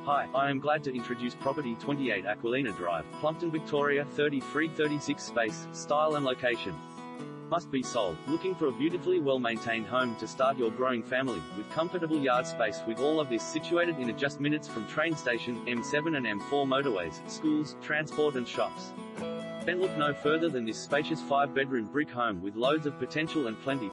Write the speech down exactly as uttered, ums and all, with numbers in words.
Hi, I am glad to introduce property twenty-eight Aquilina Drive, Plumpton, Victoria thirty-three thirty-six. Space, style and location. Must be sold. Looking for a beautifully well-maintained home to start your growing family, with comfortable yard space, with all of this situated in just minutes from train station, M seven and M four motorways, schools, transport and shops. Then look no further than this spacious five-bedroom brick home with loads of potential and plenty